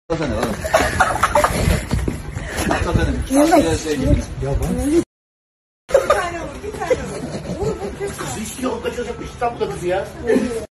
Zaten oğlum. Zaten. Ya ben. Bir tane vur. Kız istiyor, o kaçacak İstanbul'da kız ya.